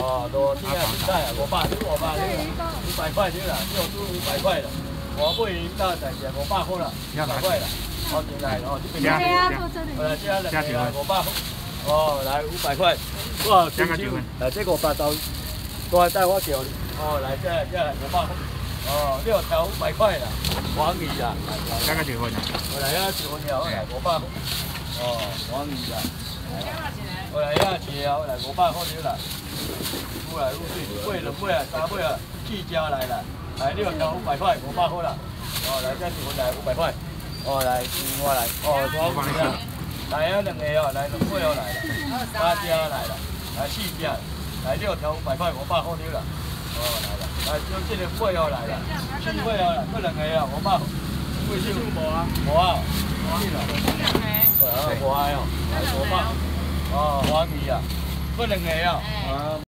哦，多听啊，现在啊，500你500你500块对啦，六株500块了。我不赢到在是500块了，500块了。好，进来哦，这边我来加2个啦，500。哦，来500块。哇，加个9分。来这个500刀，多带我叫你。哦，来这500块。哦，6条500块啦，黄米啦。 加个9分。 我来要9分了，来500。哦，黄米啦。我来要1条，来500块对啦。愈来愈水，8轮尾啊，3尾啊，4家来啦。来6条500块，500块啦。哦，来这1分来500块。哦，来我来。哦，我帮你啦。来啊2个哦，来2尾哦来了，8家来了，来4家，来6条500块，500块对啦。哦，来了，来就这个尾哦来了，4尾哦来，搁2个啊，500。尾数无啊？无啊。对啦。对啊，无爱哦，来500。哦，黄米啊，搁2个哦。